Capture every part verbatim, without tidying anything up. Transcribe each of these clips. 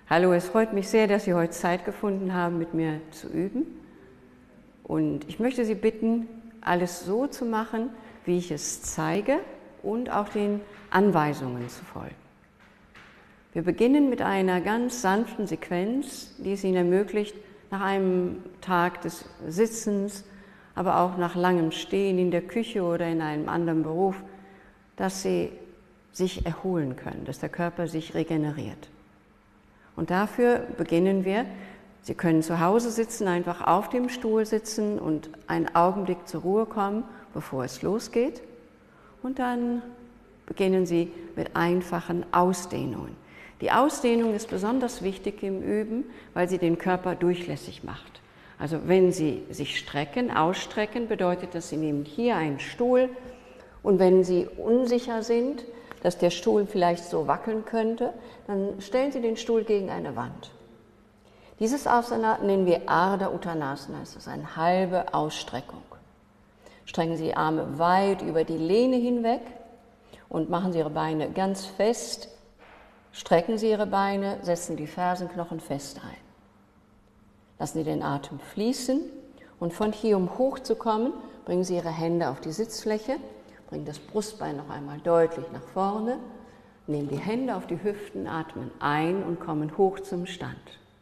Hallo, es freut mich sehr, dass Sie heute Zeit gefunden haben, mit mir zu üben. Und ich möchte Sie bitten, alles so zu machen, wie ich es zeige und auch den Anweisungen zu folgen. Wir beginnen mit einer ganz sanften Sequenz, die es Ihnen ermöglicht, nach einem Tag des Sitzens, aber auch nach langem Stehen in der Küche oder in einem anderen Beruf, dass Sie sich erholen können, dass der Körper sich regeneriert. Und dafür beginnen wir. Sie können zu Hause sitzen, einfach auf dem Stuhl sitzen und einen Augenblick zur Ruhe kommen, bevor es losgeht. Und dann beginnen Sie mit einfachen Ausdehnungen. Die Ausdehnung ist besonders wichtig im Üben, weil sie den Körper durchlässig macht. Also wenn Sie sich strecken, ausstrecken, bedeutet das, Sie nehmen hier einen Stuhl und wenn Sie unsicher sind, dass der Stuhl vielleicht so wackeln könnte, dann stellen Sie den Stuhl gegen eine Wand. Dieses Asana nennen wir Ardha Uttanasana, das ist eine halbe Ausstreckung. Strecken Sie die Arme weit über die Lehne hinweg und machen Sie Ihre Beine ganz fest. Strecken Sie Ihre Beine, setzen die Fersenknochen fest ein. Lassen Sie den Atem fließen und von hier, um hochzukommen, bringen Sie Ihre Hände auf die Sitzfläche, bringen das Brustbein noch einmal deutlich nach vorne, nehmen die Hände auf die Hüften, atmen ein und kommen hoch zum Stand.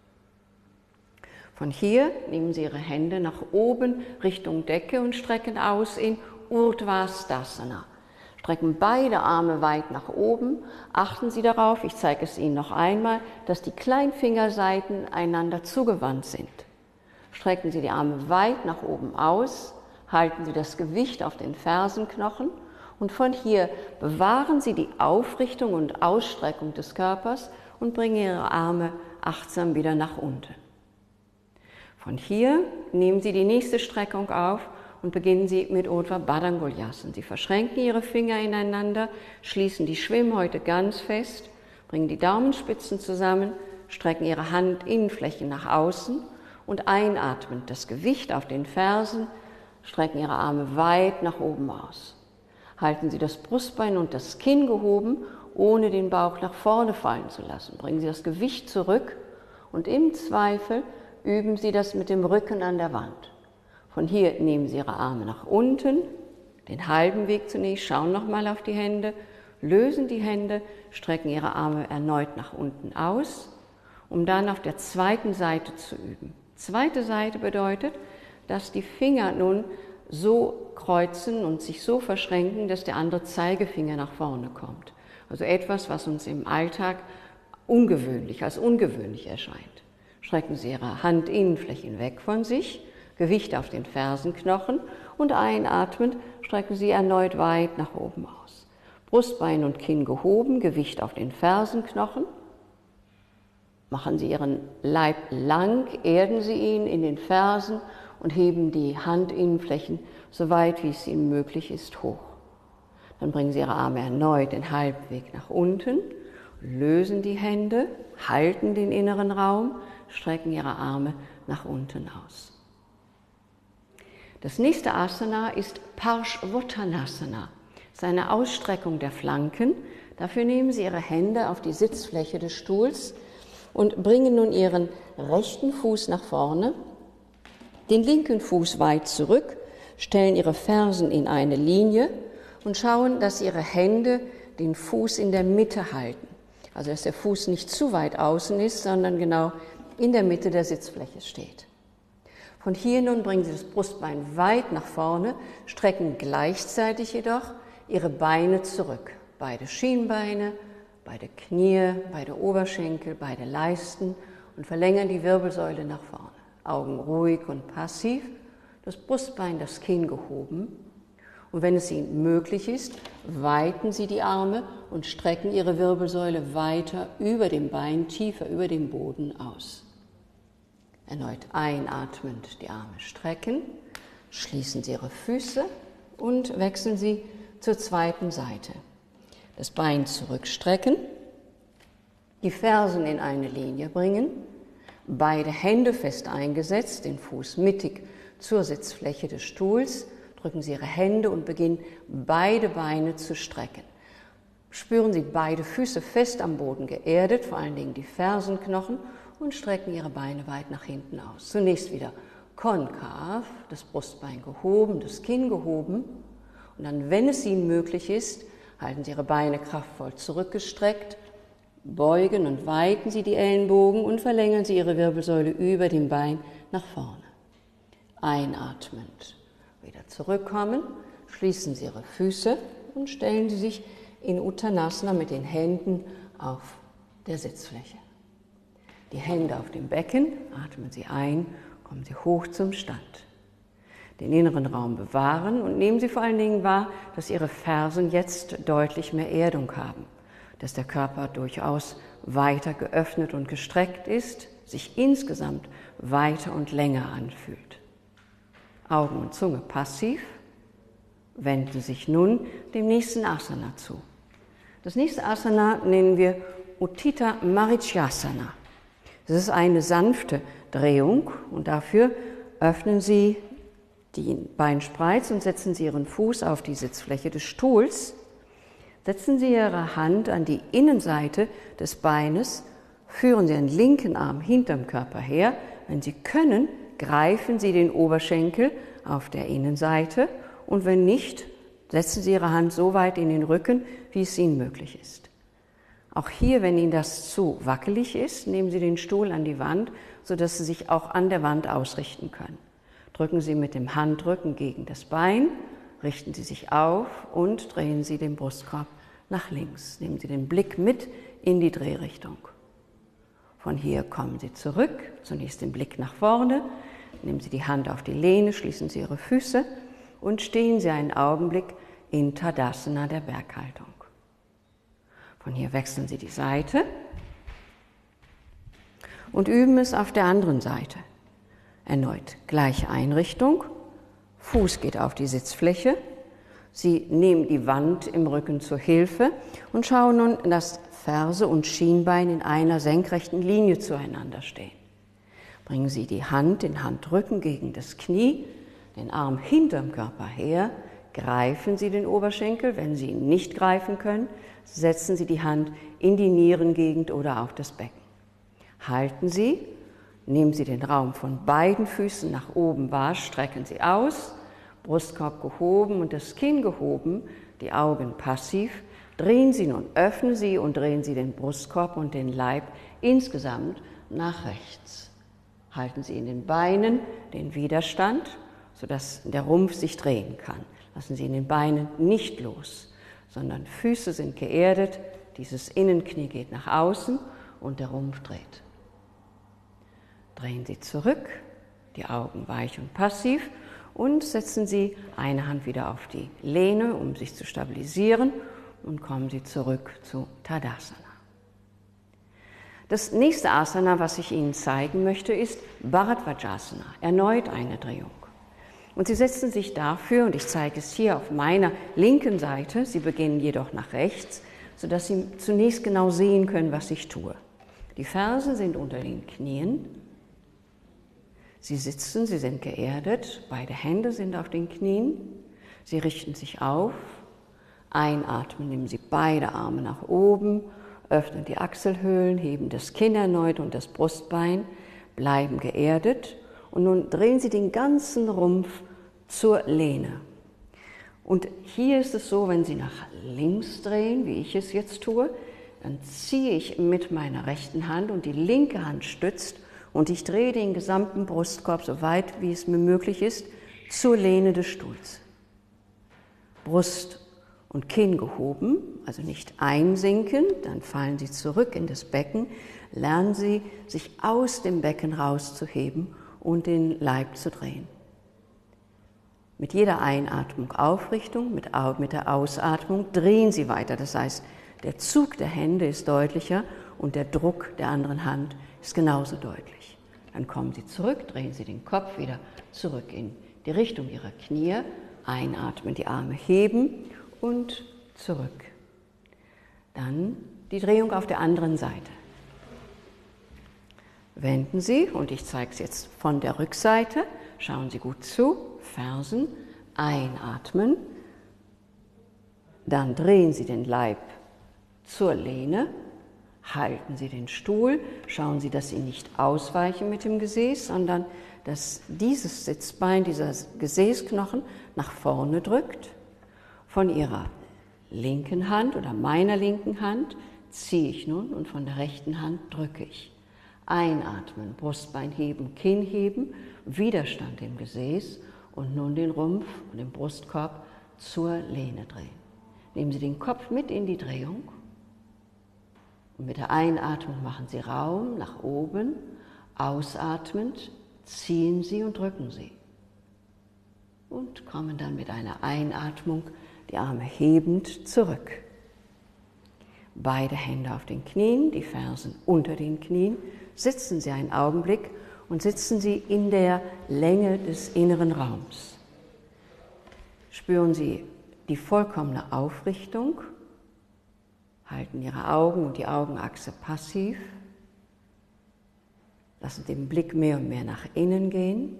Von hier nehmen Sie Ihre Hände nach oben Richtung Decke und strecken aus in Urdhva-Sthasana. Strecken beide Arme weit nach oben. Achten Sie darauf, ich zeige es Ihnen noch einmal, dass die Kleinfingerseiten einander zugewandt sind. Strecken Sie die Arme weit nach oben aus, halten Sie das Gewicht auf den Fersenknochen und von hier bewahren Sie die Aufrichtung und Ausstreckung des Körpers und bringen Ihre Arme achtsam wieder nach unten. Von hier nehmen Sie die nächste Streckung auf und beginnen Sie mit Urdhva Baddha-Kolyasana. Sie verschränken Ihre Finger ineinander, schließen die Schwimmhäute ganz fest, bringen die Daumenspitzen zusammen, strecken Ihre Handinnenflächen nach außen und einatmend das Gewicht auf den Fersen, strecken Ihre Arme weit nach oben aus. Halten Sie das Brustbein und das Kinn gehoben, ohne den Bauch nach vorne fallen zu lassen. Bringen Sie das Gewicht zurück und im Zweifel üben Sie das mit dem Rücken an der Wand. Von hier nehmen Sie Ihre Arme nach unten, den halben Weg zunächst, schauen nochmal auf die Hände, lösen die Hände, strecken Ihre Arme erneut nach unten aus, um dann auf der zweiten Seite zu üben. Zweite Seite bedeutet, dass die Finger nun so kreuzen und sich so verschränken, dass der andere Zeigefinger nach vorne kommt. Also etwas, was uns im Alltag ungewöhnlich, als ungewöhnlich erscheint. Strecken Sie Ihre Handinnenflächen weg von sich, Gewicht auf den Fersenknochen und einatmend strecken Sie erneut weit nach oben aus. Brustbein und Kinn gehoben, Gewicht auf den Fersenknochen. Machen Sie Ihren Leib lang, erden Sie ihn in den Fersen und heben die Handinnenflächen so weit, wie es Ihnen möglich ist, hoch. Dann bringen Sie Ihre Arme erneut den Halbweg nach unten, lösen die Hände, halten den inneren Raum, strecken Ihre Arme nach unten aus. Das nächste Asana ist Parshvottanasana. Das ist eine Ausstreckung der Flanken. Dafür nehmen Sie Ihre Hände auf die Sitzfläche des Stuhls und bringen nun Ihren rechten Fuß nach vorne, den linken Fuß weit zurück, stellen Ihre Fersen in eine Linie und schauen, dass Ihre Hände den Fuß in der Mitte halten. Also dass der Fuß nicht zu weit außen ist, sondern genau in der Mitte der Sitzfläche steht. Von hier nun bringen Sie das Brustbein weit nach vorne, strecken gleichzeitig jedoch Ihre Beine zurück. Beide Schienbeine, beide Knie, beide Oberschenkel, beide Leisten und verlängern die Wirbelsäule nach vorne. Augen ruhig und passiv, das Brustbein, das Kinn gehoben. Und wenn es Ihnen möglich ist, weiten Sie die Arme und strecken Ihre Wirbelsäule weiter über dem Bein, tiefer über dem Boden aus. Erneut einatmend die Arme strecken, schließen Sie Ihre Füße und wechseln Sie zur zweiten Seite. Das Bein zurückstrecken, die Fersen in eine Linie bringen, beide Hände fest eingesetzt, den Fuß mittig zur Sitzfläche des Stuhls, drücken Sie Ihre Hände und beginnen beide Beine zu strecken. Spüren Sie beide Füße fest am Boden geerdet, vor allen Dingen die Fersenknochen, und strecken Ihre Beine weit nach hinten aus. Zunächst wieder konkav, das Brustbein gehoben, das Kinn gehoben. Und dann, wenn es Ihnen möglich ist, halten Sie Ihre Beine kraftvoll zurückgestreckt, beugen und weiten Sie die Ellenbogen und verlängern Sie Ihre Wirbelsäule über dem Bein nach vorne. Einatmend wieder zurückkommen, schließen Sie Ihre Füße und stellen Sie sich in Uttanasana mit den Händen auf der Sitzfläche. Die Hände auf dem Becken, atmen Sie ein, kommen Sie hoch zum Stand. Den inneren Raum bewahren und nehmen Sie vor allen Dingen wahr, dass Ihre Fersen jetzt deutlich mehr Erdung haben, dass der Körper durchaus weiter geöffnet und gestreckt ist, sich insgesamt weiter und länger anfühlt. Augen und Zunge passiv, wenden Sie sich nun dem nächsten Asana zu. Das nächste Asana nennen wir Utthita Marichyasana. Das ist eine sanfte Drehung und dafür öffnen Sie die Beinspreiz und setzen Sie Ihren Fuß auf die Sitzfläche des Stuhls. Setzen Sie Ihre Hand an die Innenseite des Beines, führen Sie den linken Arm hinterm Körper her. Wenn Sie können, greifen Sie den Oberschenkel auf der Innenseite und wenn nicht, setzen Sie Ihre Hand so weit in den Rücken, wie es Ihnen möglich ist. Auch hier, wenn Ihnen das zu wackelig ist, nehmen Sie den Stuhl an die Wand, sodass Sie sich auch an der Wand ausrichten können. Drücken Sie mit dem Handrücken gegen das Bein, richten Sie sich auf und drehen Sie den Brustkorb nach links. Nehmen Sie den Blick mit in die Drehrichtung. Von hier kommen Sie zurück, zunächst den Blick nach vorne, nehmen Sie die Hand auf die Lehne, schließen Sie Ihre Füße und stehen Sie einen Augenblick in Tadasana, der Berghaltung. Von hier wechseln Sie die Seite und üben es auf der anderen Seite. Erneut gleiche Einrichtung, Fuß geht auf die Sitzfläche, Sie nehmen die Wand im Rücken zur Hilfe und schauen nun, dass Ferse und Schienbein in einer senkrechten Linie zueinander stehen. Bringen Sie die Hand, den Handrücken gegen das Knie, den Arm hinterm Körper her, greifen Sie den Oberschenkel, wenn Sie ihn nicht greifen können, setzen Sie die Hand in die Nierengegend oder auf das Becken. Halten Sie, nehmen Sie den Raum von beiden Füßen nach oben wahr, strecken Sie aus, Brustkorb gehoben und das Kinn gehoben, die Augen passiv, drehen Sie nun, öffnen Sie und drehen Sie den Brustkorb und den Leib insgesamt nach rechts. Halten Sie in den Beinen den Widerstand, sodass der Rumpf sich drehen kann. Lassen Sie in den Beinen nicht los, sondern Füße sind geerdet, dieses Innenknie geht nach außen und der Rumpf dreht. Drehen Sie zurück, die Augen weich und passiv und setzen Sie eine Hand wieder auf die Lehne, um sich zu stabilisieren und kommen Sie zurück zu Tadasana. Das nächste Asana, was ich Ihnen zeigen möchte, ist Bharadvajasana, erneut eine Drehung. Und Sie setzen sich dafür, und ich zeige es hier auf meiner linken Seite, Sie beginnen jedoch nach rechts, sodass Sie zunächst genau sehen können, was ich tue. Die Fersen sind unter den Knien, Sie sitzen, Sie sind geerdet, beide Hände sind auf den Knien, Sie richten sich auf, einatmen, nehmen Sie beide Arme nach oben, öffnen die Achselhöhlen, heben das Kinn erneut und das Brustbein, bleiben geerdet. Und nun drehen Sie den ganzen Rumpf zur Lehne. Und hier ist es so, wenn Sie nach links drehen, wie ich es jetzt tue, dann ziehe ich mit meiner rechten Hand und die linke Hand stützt und ich drehe den gesamten Brustkorb so weit, wie es mir möglich ist, zur Lehne des Stuhls. Brust und Kinn gehoben, also nicht einsinken, dann fallen Sie zurück in das Becken, lernen Sie, sich aus dem Becken rauszuheben und den Leib zu drehen. Mit jeder Einatmung Aufrichtung, mit, mit der Ausatmung drehen Sie weiter. Das heißt, der Zug der Hände ist deutlicher und der Druck der anderen Hand ist genauso deutlich. Dann kommen Sie zurück, drehen Sie den Kopf wieder zurück in die Richtung Ihrer Knie, einatmen, die Arme heben und zurück. Dann die Drehung auf der anderen Seite. Wenden Sie, und ich zeige es jetzt von der Rückseite, schauen Sie gut zu, Fersen, einatmen, dann drehen Sie den Leib zur Lehne. Halten Sie den Stuhl, schauen Sie, dass Sie nicht ausweichen mit dem Gesäß, sondern dass dieses Sitzbein, dieser Gesäßknochen nach vorne drückt. Von Ihrer linken Hand oder meiner linken Hand ziehe ich nun und von der rechten Hand drücke ich. Einatmen, Brustbein heben, Kinn heben, Widerstand im Gesäß und nun den Rumpf und den Brustkorb zur Lehne drehen. Nehmen Sie den Kopf mit in die Drehung. Und mit der Einatmung machen Sie Raum nach oben, ausatmend ziehen Sie und drücken Sie. Und kommen dann mit einer Einatmung die Arme hebend zurück. Beide Hände auf den Knien, die Fersen unter den Knien. Sitzen Sie einen Augenblick und sitzen Sie in der Länge des inneren Raums. Spüren Sie die vollkommene Aufrichtung. Halten Ihre Augen und die Augenachse passiv. Lassen den Blick mehr und mehr nach innen gehen.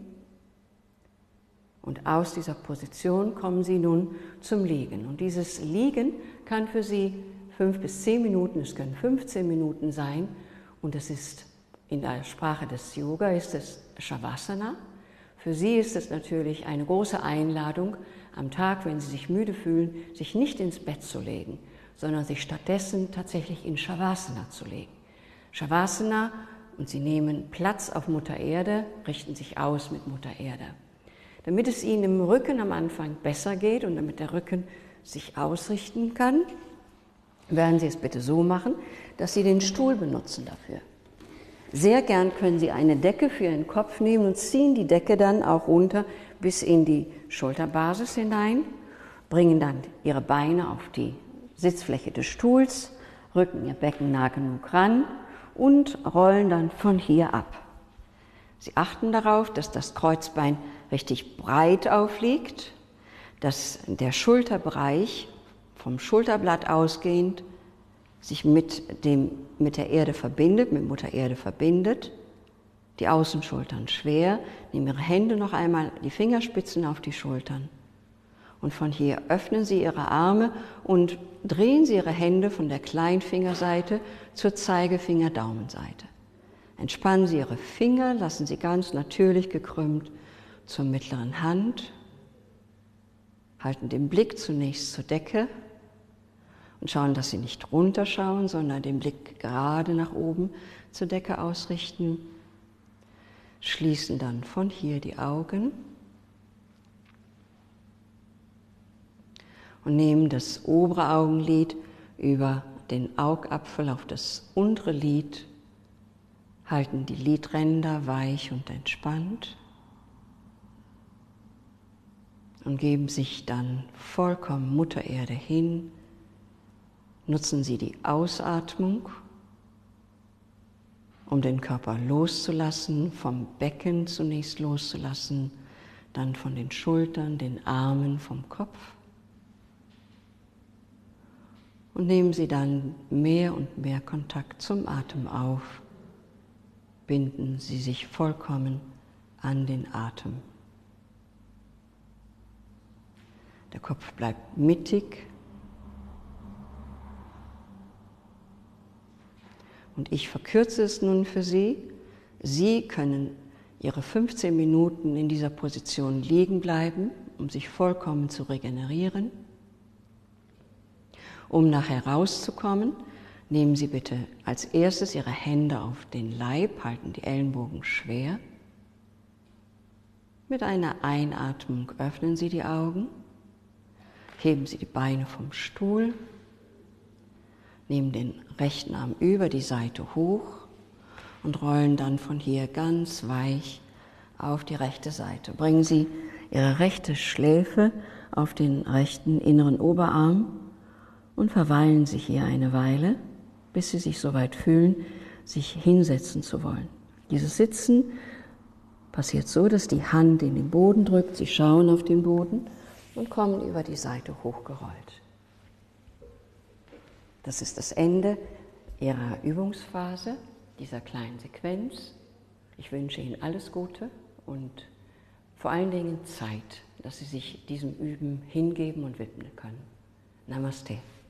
Und aus dieser Position kommen Sie nun zum Liegen. Und dieses Liegen kann für Sie fünf bis zehn Minuten, es können fünfzehn Minuten sein. Und es ist in der Sprache des Yoga ist es Shavasana. Für Sie ist es natürlich eine große Einladung, am Tag, wenn Sie sich müde fühlen, sich nicht ins Bett zu legen, sondern sich stattdessen tatsächlich in Shavasana zu legen. Shavasana, und Sie nehmen Platz auf Mutter Erde, richten sich aus mit Mutter Erde. Damit es Ihnen im Rücken am Anfang besser geht und damit der Rücken sich ausrichten kann, werden Sie es bitte so machen, dass Sie den Stuhl benutzen dafür. Sehr gern können Sie eine Decke für Ihren Kopf nehmen und ziehen die Decke dann auch runter bis in die Schulterbasis hinein, bringen dann Ihre Beine auf die Sitzfläche des Stuhls, rücken Ihr Becken nah genug ran und rollen dann von hier ab. Sie achten darauf, dass das Kreuzbein richtig breit aufliegt, dass der Schulterbereich vom Schulterblatt ausgehend sich mit, dem, mit der Erde verbindet, mit Mutter Erde verbindet. Die Außenschultern schwer, nehmen Ihre Hände noch einmal, die Fingerspitzen auf die Schultern. Und von hier öffnen Sie Ihre Arme und drehen Sie Ihre Hände von der Kleinfingerseite zur Zeigefinger-Daumenseite. Entspannen Sie Ihre Finger, lassen Sie ganz natürlich gekrümmt zur mittleren Hand, halten den Blick zunächst zur Decke und schauen, dass Sie nicht runterschauen, sondern den Blick gerade nach oben zur Decke ausrichten. Schließen dann von hier die Augen und nehmen das obere Augenlid über den Augapfel auf das untere Lid, halten die Lidränder weich und entspannt und geben sich dann vollkommen Mutter Erde hin. Nutzen Sie die Ausatmung, um den Körper loszulassen, vom Becken zunächst loszulassen, dann von den Schultern, den Armen, vom Kopf. Und nehmen Sie dann mehr und mehr Kontakt zum Atem auf. Binden Sie sich vollkommen an den Atem. Der Kopf bleibt mittig. Und ich verkürze es nun für Sie. Sie können Ihre fünfzehn Minuten in dieser Position liegen bleiben, um sich vollkommen zu regenerieren. Um nachher rauszukommen, nehmen Sie bitte als erstes Ihre Hände auf den Leib, halten die Ellenbogen schwer. Mit einer Einatmung öffnen Sie die Augen, heben Sie die Beine vom Stuhl, nehmen den rechten Arm über die Seite hoch und rollen dann von hier ganz weich auf die rechte Seite. Bringen Sie Ihre rechte Schläfe auf den rechten inneren Oberarm und verweilen Sie hier eine Weile, bis Sie sich soweit fühlen, sich hinsetzen zu wollen. Dieses Sitzen passiert so, dass die Hand in den Boden drückt, Sie schauen auf den Boden und kommen über die Seite hochgerollt. Das ist das Ende Ihrer Übungsphase, dieser kleinen Sequenz. Ich wünsche Ihnen alles Gute und vor allen Dingen Zeit, dass Sie sich diesem Üben hingeben und widmen können. Namaste.